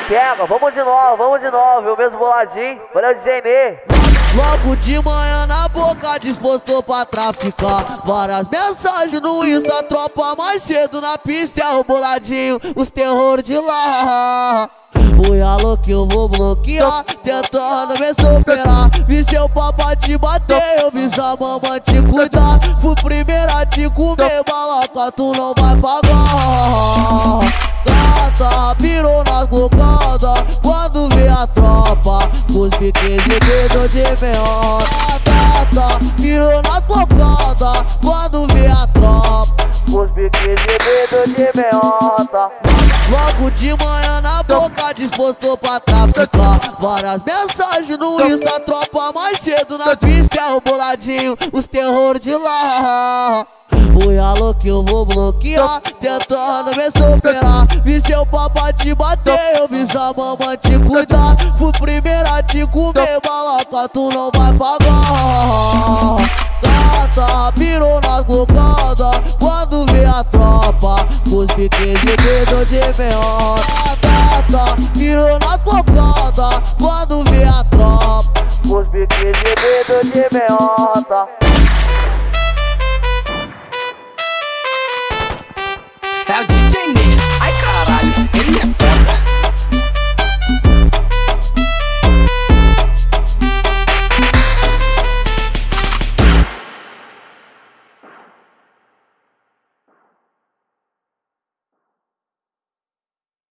pega, vamos de novo, o mesmo boladinho. Valeu, DJ Ney. Logo de manhã na boca, disposto pra traficar. Várias mensagens no Insta, tropa mais cedo na pista. É o boladinho, os terror de lá. Oi, alô que eu vou bloquear, tentando me superar. Vi seu papai te bater, eu vi sua mamãe te cuidar. Fui primeiro a te comer, balaca tu não vai pagar. Gata virou nas globadas quando vê a tropa, os piques de dedo de meia. Gata virou nas globadas quando vê a tropa, Os piques de dedo de meiota. logo de manhã na boca, disposto pra traficar. Várias mensagens no Insta, tropa mais cedo na pista. É o boladinho, os terror de lá. Oi, alô que eu vou bloquear, tentando me superar. Vi seu papai te bater, eu vi sua mamãe te cuidar. Fui primeiro a te comer, balaca tu não vai pagar. Gata virou nas globadas quando vê a tropa, os piques de dedo de meia. Gata virou nas globadas quando vê a tropa, Os piques de dedo de meiota.